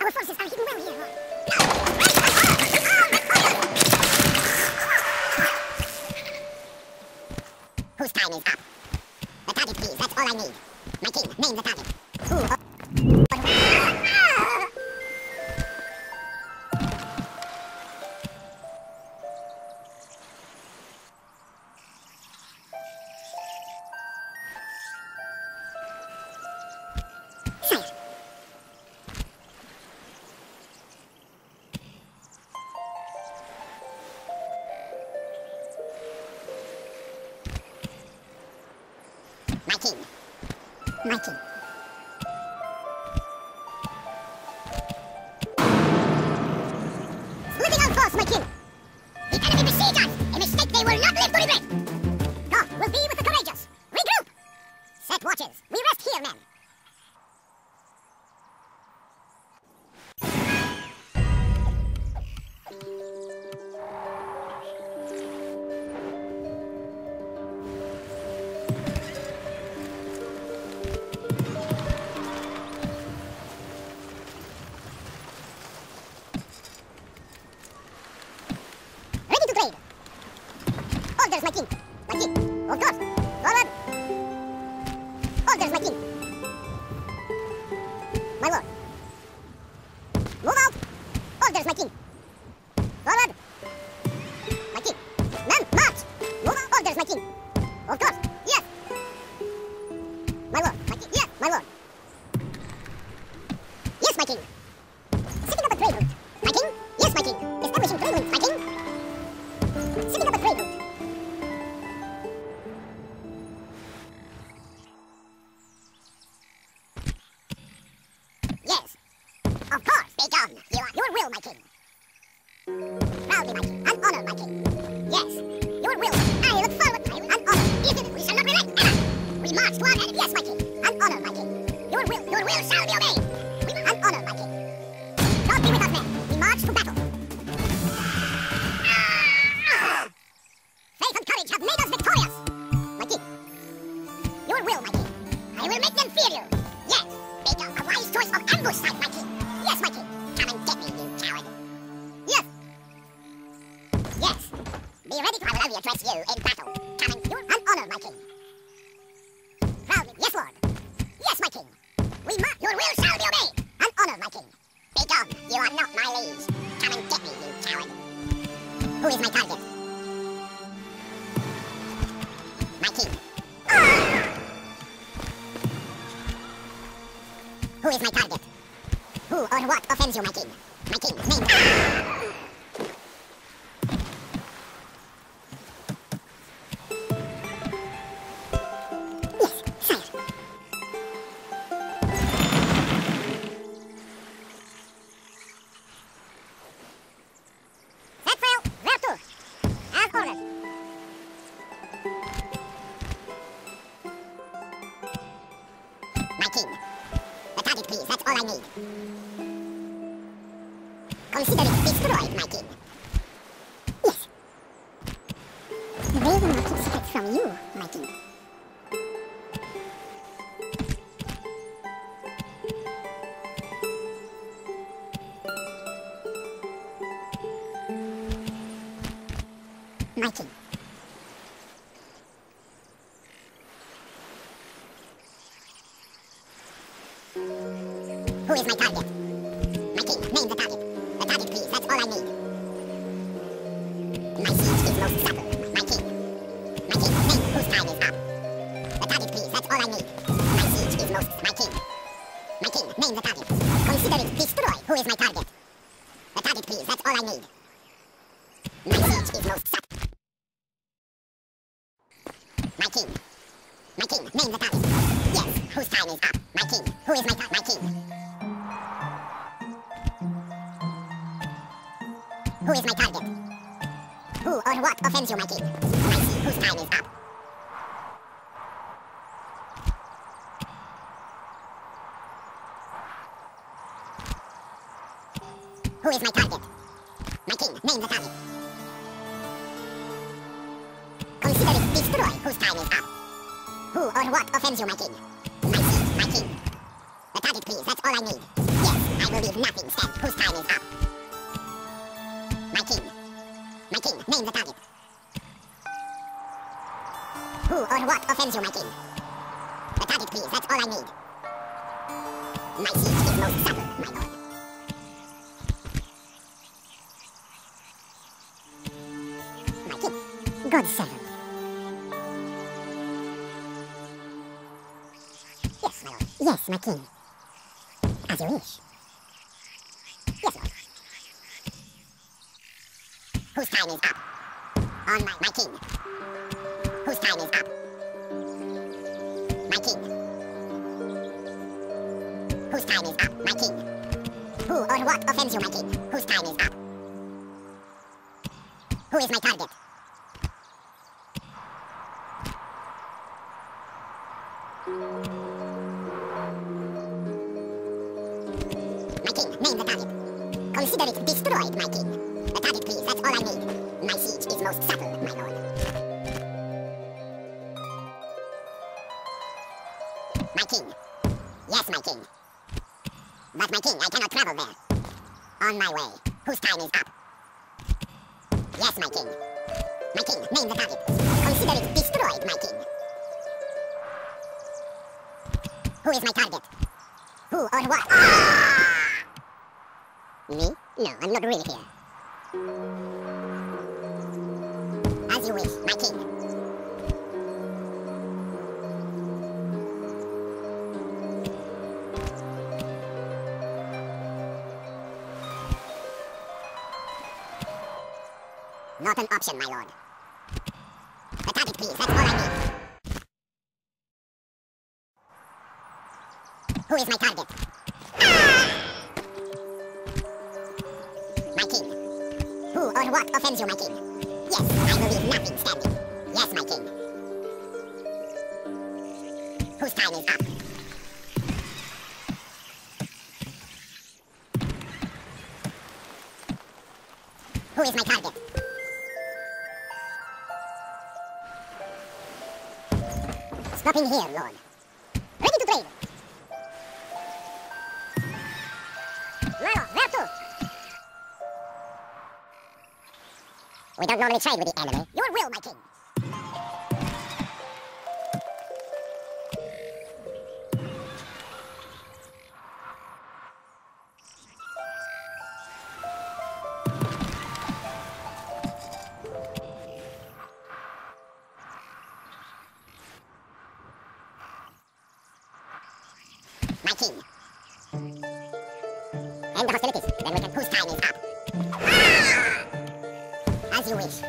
Our forces are hidden well here. Whose time is up? The target, please. That's all I need. My king, name the target. Who? My king. My king. Splitting our force, my king. The enemy besiege us. A mistake they will not live to regret. God will be with the courageous. Regroup. Set watches. We rest here, men. Orders, my king. My king. Of course. Forward. Orders, my king. My lord. Move out. Orders, my king. Forward. My king. Men, march. Move out. Orders, my king. Of course. Yes. My lord. My king. Yes, my lord. Yes, my king. Setting up a trade route. My king. Yes, my king. Establishing trade route. My king. Setting up a trade route. Yes. Of course, be done. Your will, my king. Proudly, my king. And honor, my king. Yes. Your will. I look forward. And honor. Is it? We shall not relent ever. We march to our enemy. Yes, my king. And honor, my king. Your will shall be obeyed. And honor, my king. God be with us, men. We march to battle. Faith and courage have made us victorious. My king. Your will, my king. I will make them fear you. Yes. Make a wise choice of ambush site, my king. Yes, my king. Come and get me, you coward. Yes. Yes. Be ready to I will only address you in battle. Come and honor, my king. Proudly. Yes, lord. Yes, my king. Your will shall be obeyed. And honor, my king. Be gone. You are not my liege. Come and get me, you coward. Who is my target? My king. Who is my target? Who or what offends you, my king? My king, name. Yes, sire. Set sail, where to? As ordered. My king. The target, please. That's all I need. Consider it destroyed, my king. Yes. They will not keep secrets from you, my king. My king. Who is my target? My king, name the target. The target, please. That's all I need. My siege is most subtle. My king. My king, name whose time is up. The target, please. That's all I need. My siege is most... My king. My king, name the target. Consider it destroyed. Who is my target? The target, please. That's all I need. My siege is most subtle. My king. My king, name the target. Yes, whose time is up. My king. Who is my target? My king. Who is my target? Who or what offends you, my king? My king, whose time is up. Who is my target? My king, name the target. Consider it destroyed. Whose time is up. Who or what offends you, my king? My king, my king. The target, please. That's all I need. Yes, I I will leave nothing stand whose time is up. My king. My king, name the target. Who or what offends you, my king? The target, please, that's all I need. My siege is most subtle, my lord. My king, God servant. Yes, my lord. Yes, my king. As you wish. Yes, lord. Whose time is up? On my king. Whose time is up? My king. Whose time is up? My king. Who or what offends you, my king? Whose time is up? Who is my target? My king, name the target. Consider it destroyed, my king. The target, please, that's all I need. My siege is most subtle, my lord. My king. Yes, my king. But my king, I cannot travel there. On my way. Whose time is up? Yes, my king. My king, name the target. Consider it destroyed, my king. Who is my target? Who or what? Ah! Me? No, I'm not really here. As you wish, my king. Not an option, my lord. The target, please, that's all I need. Who is my target? Ah! My king. Who or what offends you, my king? Yes, I will leave nothing standing. Yes, my king. Whose time is up? Who is my target? Stopping here, lord. Ready to trade. My lord, where to? We don't normally trade with the enemy. Your will, my king. My king. End the hostilities. Then we can. Whose time is up? Ah! As you wish.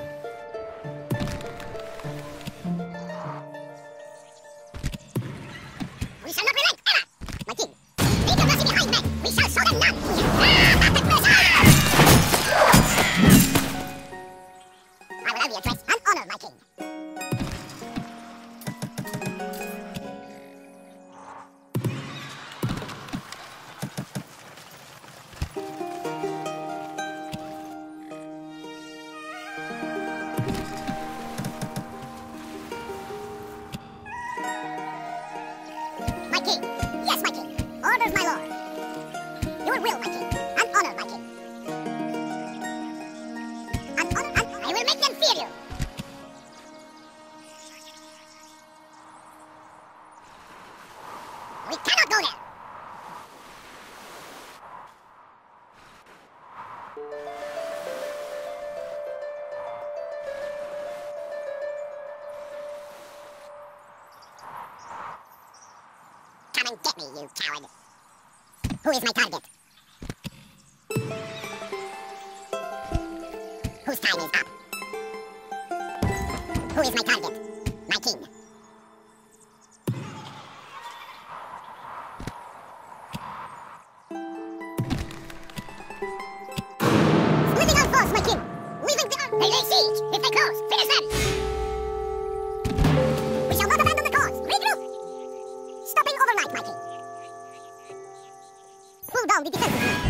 We shall not relent ever! My king. Leave your mercy behind, men. We shall show them none. Ah, the pressure! I will only address and honor my king. My king. Yes, my king. Orders, my lord. Your will, my king. And honor, my king. And honor, and I will make them fear you. We cannot go there. Come and get me, you coward. Who is my target? Whose time is up? Who is my target? My king. Splitting our force, my king. Leaving the army. They lay siege. If they close, finish them. We shall not abandon the cause. Regroup. Stopping overnight, my king. Pull down the defenses.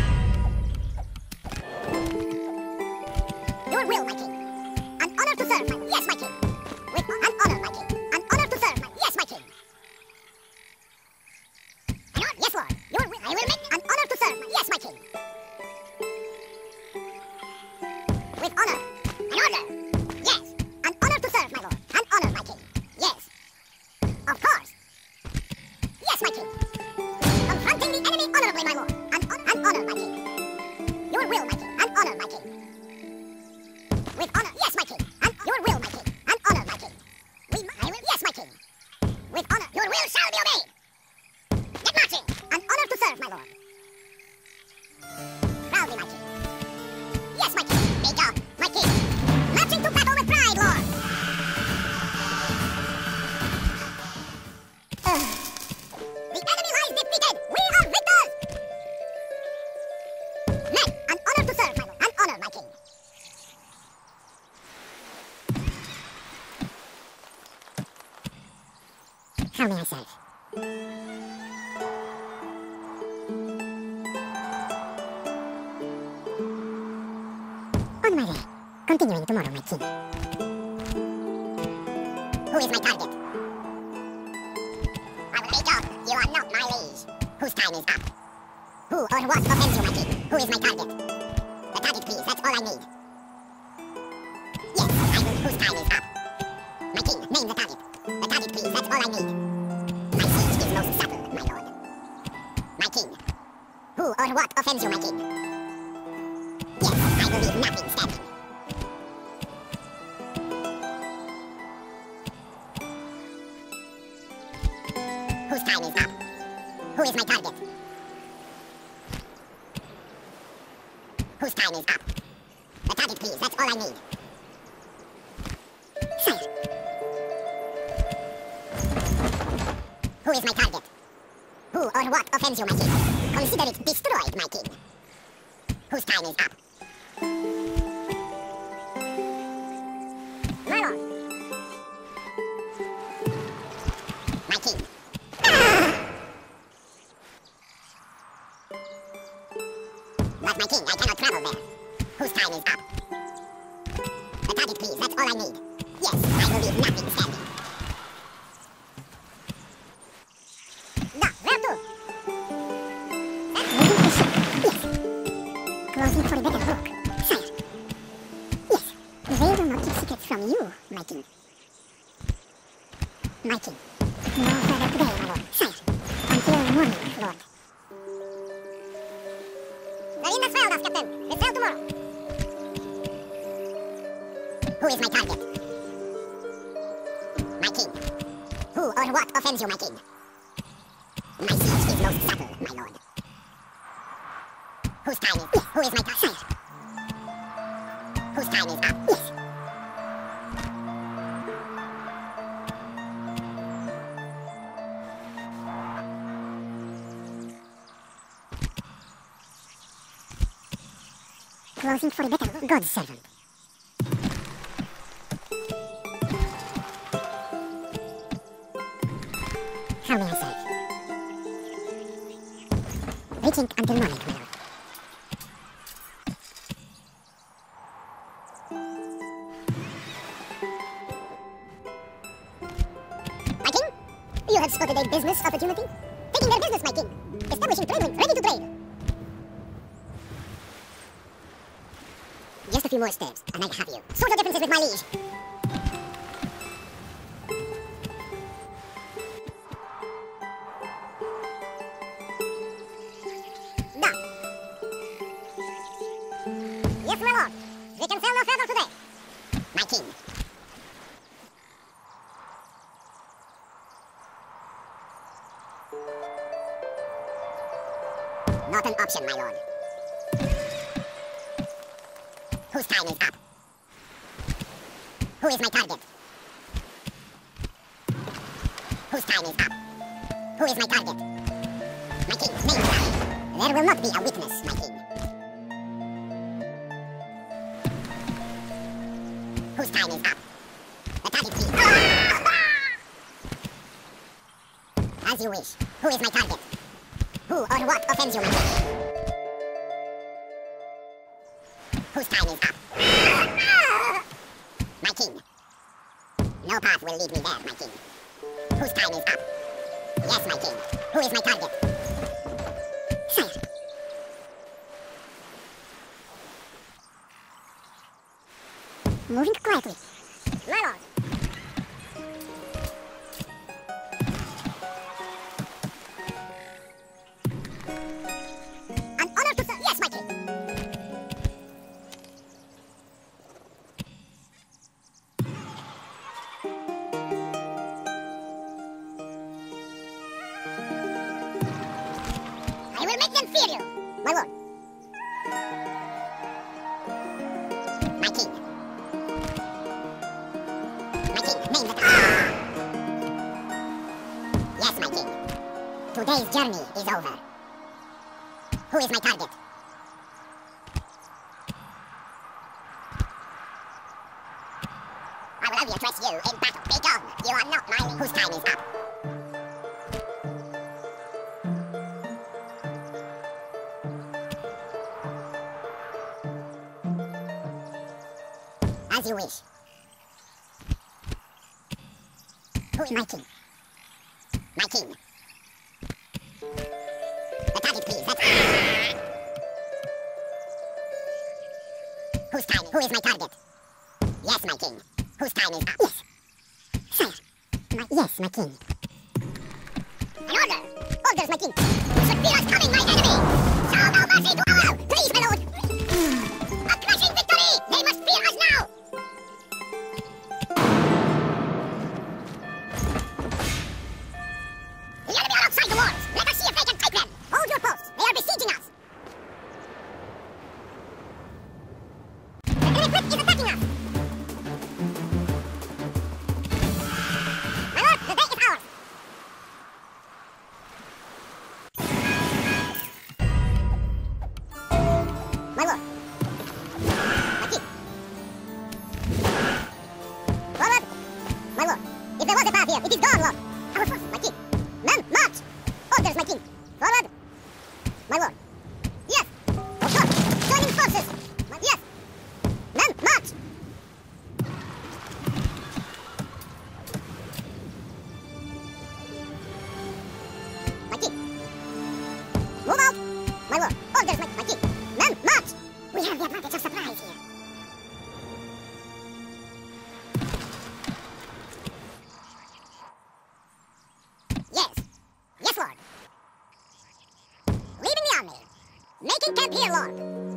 Your will, my king. An honor to serve, my... Yes, my king. With an honor, my king. An honor to serve, my... Yes, my king. An honor? Yes, lord. Your will... I will make... An honor to serve, my... Yes, my king. With honor. An order. Yes. An honor to serve, my lord. An honor, my king. Yes. Of course. Yes, my king. Confronting the enemy honorably, my lord. An honor, my king. Your will, my king. An honor, my king. With honor. Yes, my king. Your will, my king. An honor, my king. Yes, my king. With honor. Your will shall be obeyed. Get marching. An honor to serve, my lord. Proudly, my king. Yes, my king. Major, my king. Marching to battle with pride, lord. The enemy lies defeated. We are victors. Men, an honor to serve, my lord. An honor, my king. How may I serve? On my way. Continuing tomorrow, my king. Who is my target? I will Major, you are not my liege. Whose time is up? Who or what offends you, my king? Who is my target? The target, please. That's all I need. Yes, I will. Whose time is up? My king, name the target. The target, please. That's all I need. My siege is most subtle, my lord. My king. Who or what offends you, my king? Yes, I will leave nothing standing. Whose time is up? Who is my target? Whose time is up? The target, please. That's all I need. Sire. Who is my target? Who or what offends you, my king? Consider it destroyed, my king. Whose time is up? My lord. My king. But my king, I cannot travel there. Whose time is up? The target, please. That's all I need. Yes, I will leave nothing standing. Where to? Yes. Closing for a better look. Sire. Yes. They will not keep secrets from you, my king. My king. No further today, my lord. Sire. Until morning, lord. Marines failed us, Captain. They sail tomorrow. Who is my target? My king. Who or what offends you, my king? My siege is most subtle, my lord. Whose time is... Yes. Who is my target? Sire. Whose time is up? Yes. Closing for a better God's servant. How may I serve? Reaching until morning, my lord. My king? You have spotted a business opportunity? Taking their business, my king. Establishing trade links, ready to trade. Just a few more steps, and I have you. Sort your differences with my liege. Done. Yes, my lord. We can sail no further today. My king. Not an option, my lord. Whose time is up? Who is my target? Whose time is up? Who is my target? My king, name the target. There will not be a witness, my king. Whose time is up? The target, please. As you wish. Who is my target? Who or what offends you, my king? Whose time is up? My king. No path will lead me there, my king. Whose time is up? Yes, my king. Who is my target? Sire. moving quietly. My lord. An honor to serve. Yes, my king. I will make them fear you, my lord. My king. My king, name the target. Yes, my king. Today's journey is over. Who is my target? I will only address you in battle. Be gone. You are not my lead. Whose time is up? As you wish. Who is my king? My king. The target, please. Whose time? Who is my target? Yes, my king. Whose time is up? Yes. Sire. Yes, my king. An order! Orders, my king. Should be us coming, my enemy! Show no mercy to our... Please, my lord! A crushing victory! They must fear us now! The enemy are outside the walls! Let us see if they can take them! Hold your posts! They are besieging us! The enemy fleet is attacking us! My lord, the day is ours! My lord! My king! Forward! My lord! If there was a path here, it is gone, lord! Our force, my king! Men, march! Orders, my king! Forward! My lord! Yes! Of course! Joining forces! Yes! Men, march! My king! Move out! My lord! Orders, my king! Men, march! We have the advantage of surprise here. Yes. Yes, lord. Leaving the army. Making camp here, lord.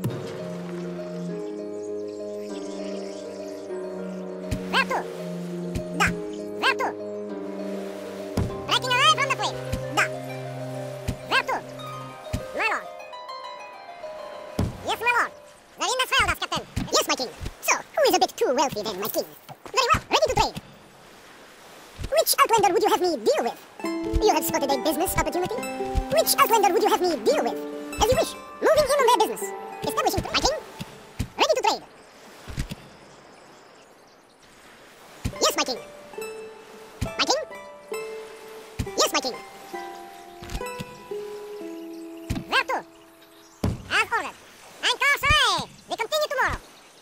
Where to? Da. Where to? Breaking away from the fleet. Da. Where to? My lord. Yes, my lord. The wind has failed us, captain. Yes, my king. So, who is a bit too wealthy then, my king? Very well. Ready to trade. Which Outlander would you have me deal with? You have spotted a business opportunity? Which Outlander would you have me deal with? As you wish. Moving in on their business. Establishing... My king? Ready to trade. Yes, my king. My king? Yes, my king. Where to? As ordered. Anchor away! We continue tomorrow.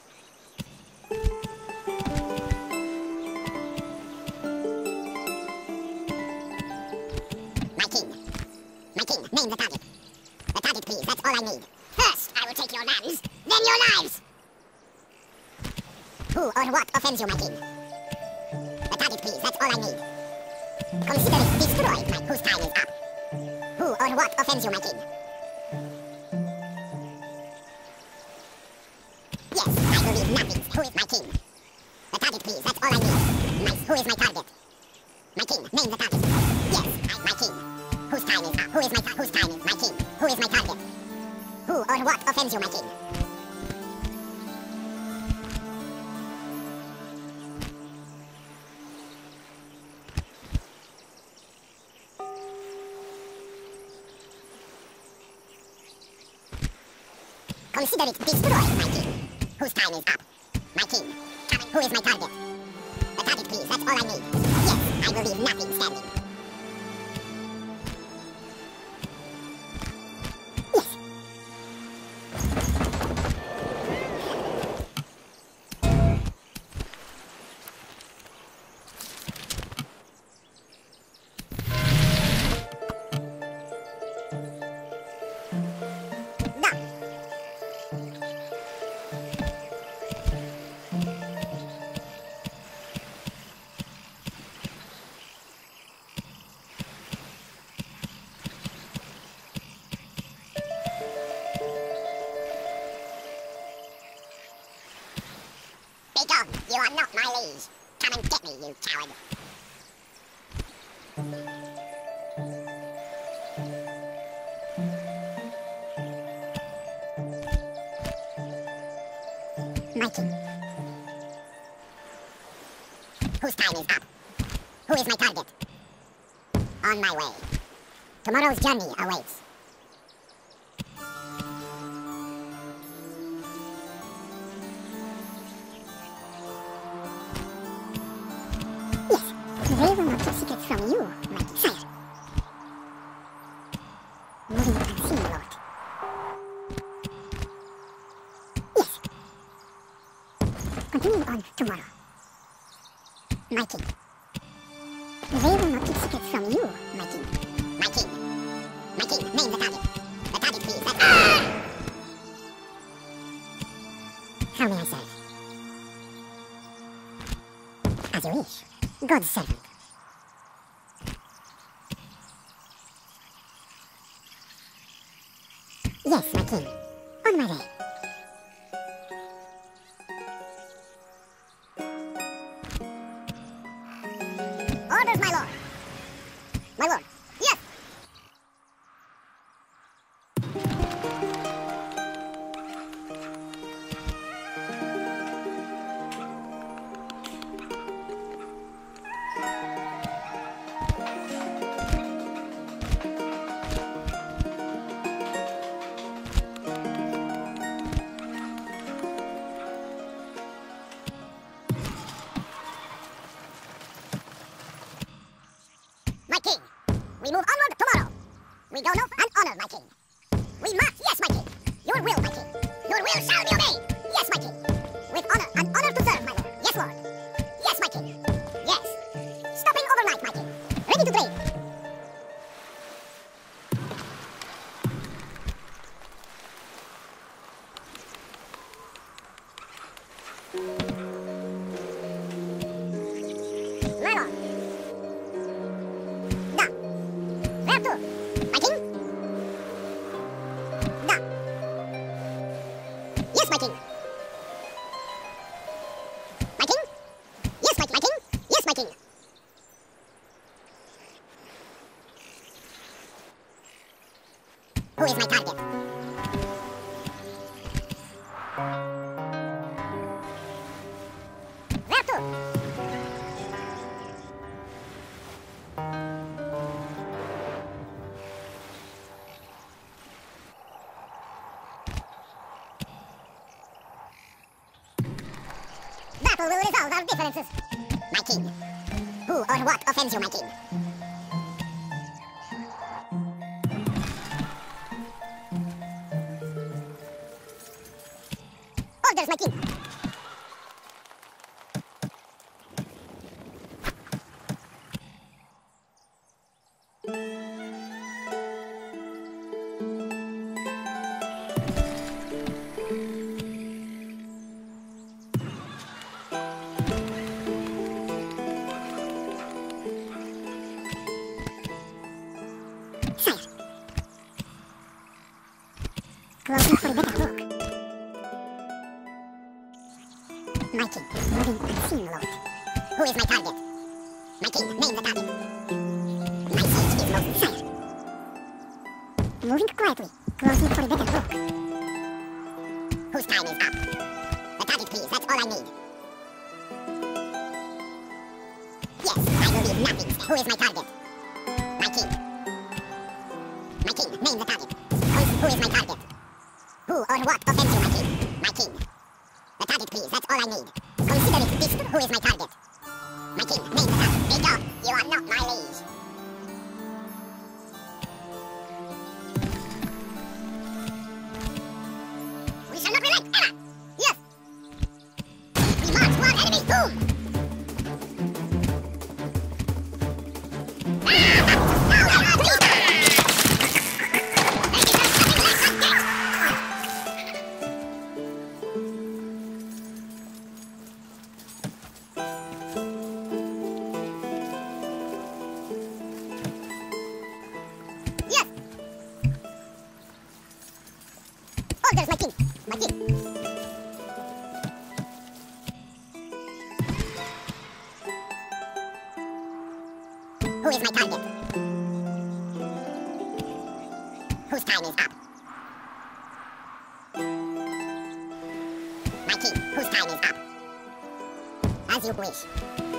My king. My king, name the target. The target, please. That's all I need. First, I will take your lands, then your lives. Who or what offends you, my king? The target, please. That's all I need. Consider it destroyed, my whose time is up. Who or what offends you, my king? Yes, I believe nothing. Who is my king? The target, please. That's all I need. Nice. Who is my target? My king. Name the target. Yes, my king. Whose time is up? Who is my whose time is my king? Who is my target? Who or what offends you, my king? Consider it destroyed, my king. Whose time is up? My king. Who is my target? The target, please. That's all I need. Yes, I will leave nothing standing. Begone! You are not my liege. Come and get me, you coward. My king. Whose time is up? Who is my target? On my way. Tomorrow's journey awaits. Yes, they will not keep secrets from you, my sire. Moving unseen, Lord. Yes. Continuing on tomorrow. My king. They will not keep secrets from you, my king. My king. My king, name the target. The target, please. That's... Ah! How may I serve? As you wish. God's servant. Yes, my king. On my way. Orders, my lord. My lord. Yes. My king, we move onward tomorrow. We go north and honor, my king. We march, yes, my king. Your will, my king. Your will shall be obeyed. Yes, my king. With honor and honor to serve, my lord. Yes, lord. Yes, my king. Yes. Stopping overnight, my king. Ready to trade. My lord. Da. Where to? My king? Da. Yes, my king. My king? Yes, my king. Yes, my king. Who is my target? Where to? Battle will resolve our differences. My king. Who or what offends you, my king? Orders, my king. Sire. Closing for a better look. My king, moving unseen, lord. Who is my target? My king, name the target. My siege is most sire. Moving quietly, closing for a better look. Whose time is up? The target, please, that's all I need. Yes, I will leave nothing. Who is my target? My king. My king, name the target. Who is my target? Who or what offends you, my king? My king. The target, please, that's all I need. Consider it fixed. Who is my target? My king, name the target. Begone! You are not my liege. We shall not relent, ever! Yes! We march toward enemy's tomb! Orders, my king! My king! my target. Whose time is up? My king, whose time is up? As you wish.